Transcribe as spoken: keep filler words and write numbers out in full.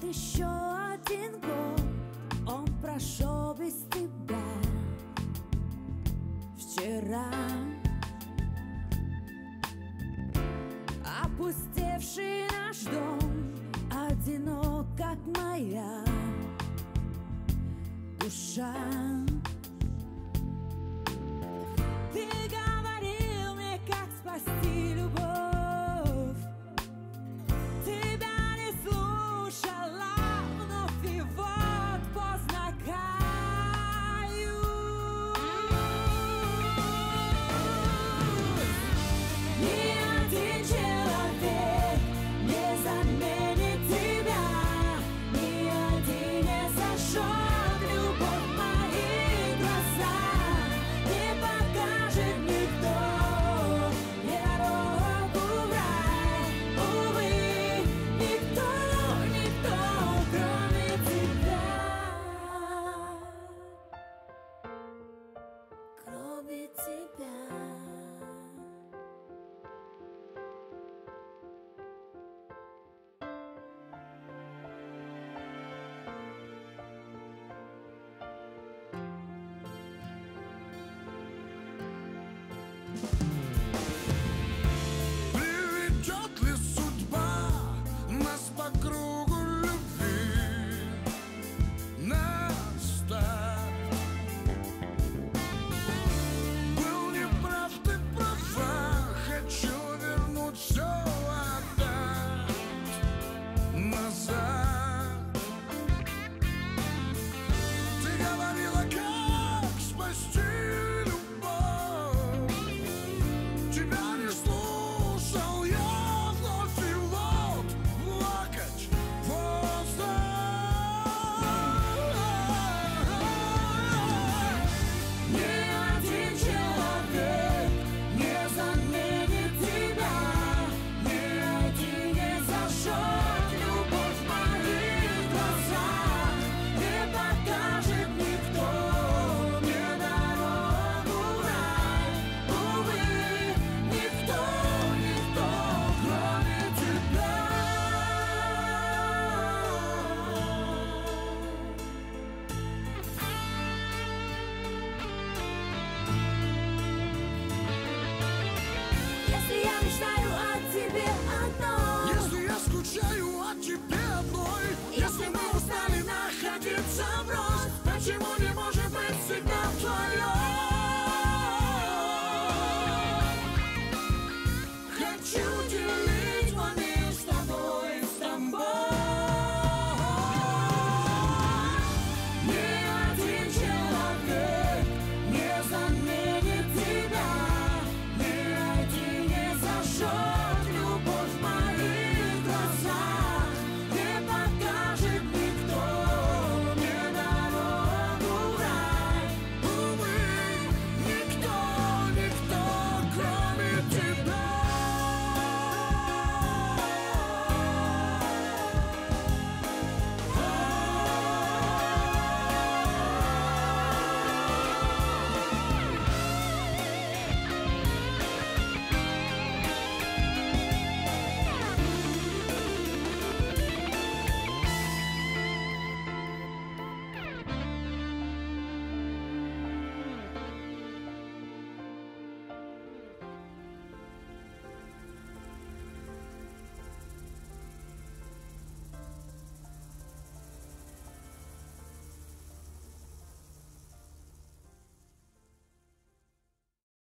еще один год, он прошел без тебя. Вчера опустевший наш дом, одинок, как моя душа. Ты говорил мне, как спасти любовь. Тебя не слушала вновь, и вот поздно каюсь. Ни один человек не заменит тебя, ни один не сожжет любовь в мои глаза, не покажет никто мне дорогу в рай. Увы, никто, никто, кроме тебя, кроме тебя. Приведет ли судьба нас по кругу любви? Настав. Был неправ, ты права, хочу вернуть все, отдать назад. Ты говорила, как спасти любовь. Тебя не слушал я вновь, и вот плакать поздно. Ни один человек не заменит тебя, ни один не зажжет любовь в моих глазах, не покажет никто мне дорогу в рай. Увы, никто, никто, кроме тебя. Если я мечтаю о тебе одной, Если я скучаю о тебе одной, если мы устали находиться